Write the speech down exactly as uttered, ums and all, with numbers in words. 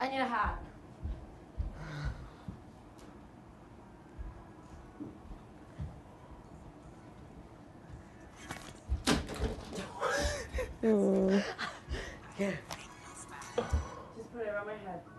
I need a hat. Oh. Just put it around my head.